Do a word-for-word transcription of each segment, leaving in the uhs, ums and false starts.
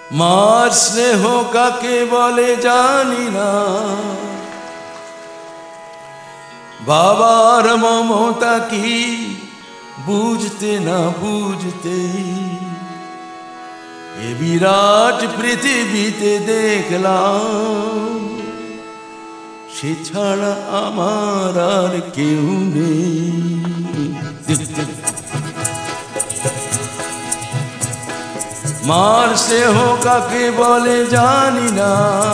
মার স্নেহ কাকে বলে জানি না, বাবার মমতা কি বুঝতে না বুঝতেই এ বিরাট পৃথিবীতে দেখলাম সে ছাড়া আমার আর কেউ নেই। মার স্নেহ কাকে বলে জানি না,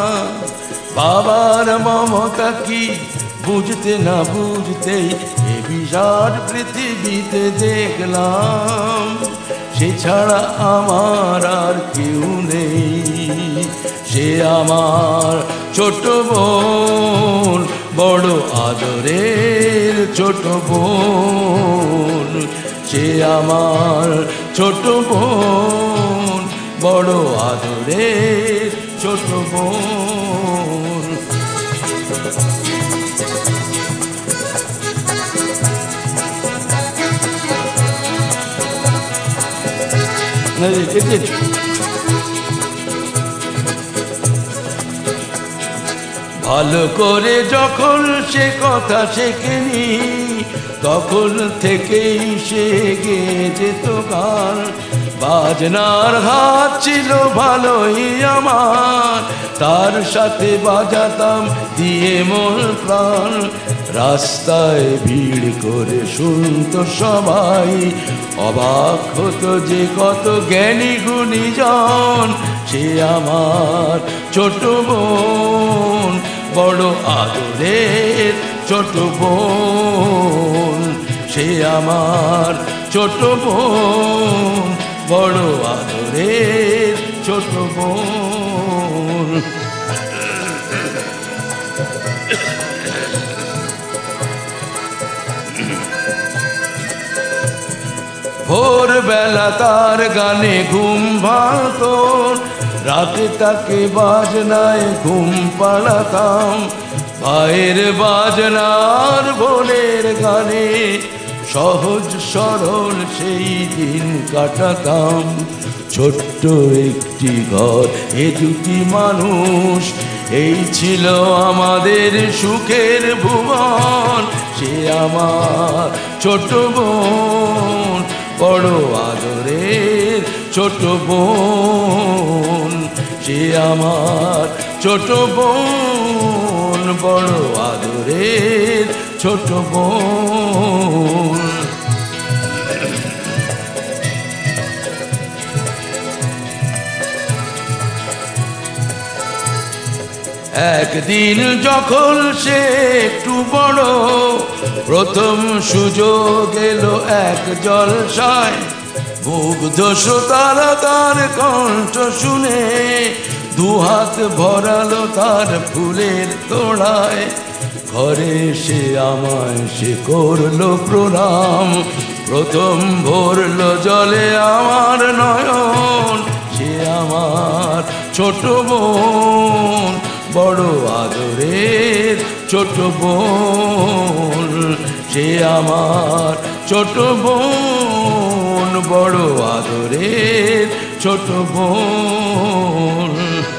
বাবার মমতা কি বুঝতে না বুঝতেই এ বিরাট পৃথিবীতে দেখলাম সে ছাড়া আমার আর কেউ নেই। সে আমার ছোট বোন, বড় আদরের ছোট বোন। সে আমার ছোট বোন, বড় আদরের ছোট বোন। ভালো করে যখন সে কথা শেখেনি তখন থেকেই সে গেয়ে যেত গান। বাজনার হাত ছিল ভালোই আমার, তার সাথে বাজাতাম দিয়ে মন প্রাণ। রাস্তায় ভিড় করে শুনতো সবাই, অবাক হতো যে কত জ্ঞানী গুণীজন। সে আমার ছোট বোন, বড় আদরের ছোট বোন। সে আমার ছোট বোন, বড় আদরের ছোট বোন। ভোরবেলা তার গানে ঘুম ভাঙতো, রাতে তাকে বাজনায় ঘুম পাড়াতাম। ভাইয়ের বাজনার বোনের গানে সহজ সরল সেই দিন কাটাতাম। ছোট্ট একটি ঘর, এ দুটি মানুষ, এই ছিল আমাদের সুখের ভুবন। সে আমার ছোট বোন, বড় আদরের ছোট বোন। সে আমার ছোট বোন, বড় আদরের ছোট বোন। একদিন যখন সে একটু বড়, প্রথম সুযোগ এলো এক জলসায়। মুগ্ধ শ্রোতারা তার কণ্ঠ শুনে দুহাত ভরালো তার ফুলের তোড়ায়। ঘরে সে আমায় সে করলো প্রণাম, প্রথম ভরলো জলে আমার নয়ন। সে আমার ছোট বোন, বড় আদরের ছোট বোন। সে আমার ছোট বোন, বড় আদরের ছোট বোন।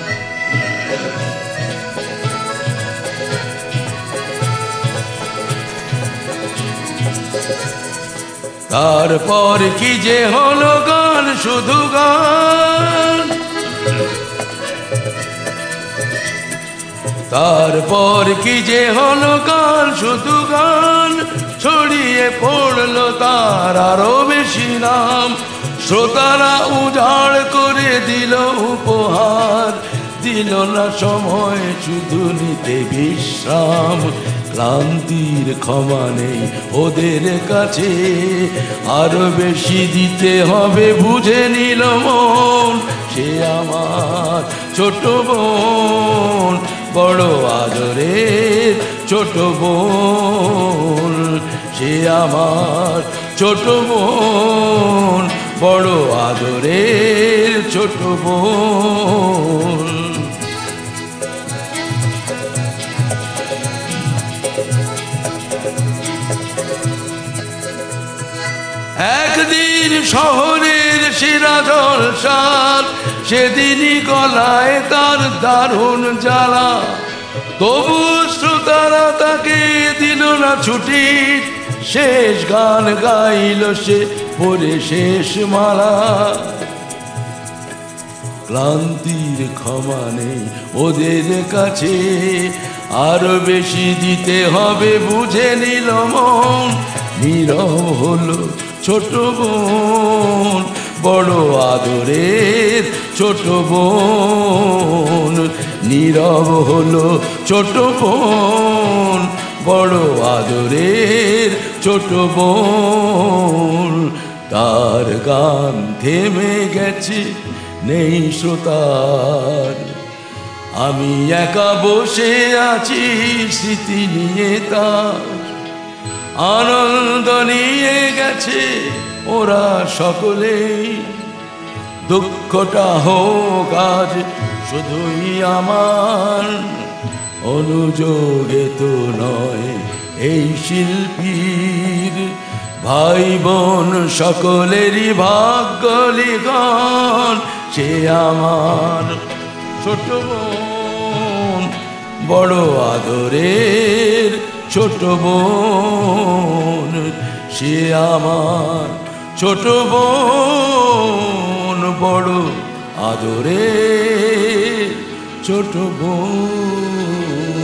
তারপর কি যে হলো গান, শুধু গান। তারপর কি যে হলো গান, শুধু গান। ছড়িয়ে পড়লো তার আরো বেশি নাম। শ্রোতারা উজাড় করে দিল উপহার, দিল না সময় শুধু নিতে বিশ্রাম। ক্লান্তির ক্ষমা নেই ওদের কাছে, আরো বেশি দিতে হবে বুঝে নিল মন। সে আমার ছোট বোন, বড় আদরের ছোট বোন। সে আমার ছোট বোন, বড় আদরের ছোট বোন। একদিন শহরের সেরা জলসার সেদিনই গলায় তার দারুণ জ্বালা, তবু শ্রোতারা তাকে দিল না ছুটি, শেষ গান গাইল সে পরে শেষ মালা। ক্লান্তির ক্ষমা নেই ওদের কাছে, আরো বেশি দিতে হবে বুঝে নিল মন। নীরব হলো ছোট বোন, বড় আদরের ছোট বোন। নীরব হলো ছোট বোন, বড় আদরের ছোট বোন। তার গান থেমে গেছে নেই শ্রোতার, আমি একা বসে আছি স্মৃতি নিয়ে তার। আনন্দ নিয়ে গেছে ওরা সকলেই, দুঃখটা হোক আজ শুধুই আমার। অনুযোগে তো নয় এই শিল্পীর, ভাই বোন সকলেরই ভাগ্য লিখন সে আমার। ছোট বোন, বড় আদরের ছোট বোন, সে আমার ছোট বোন, বড় আদরের ছোট বোন।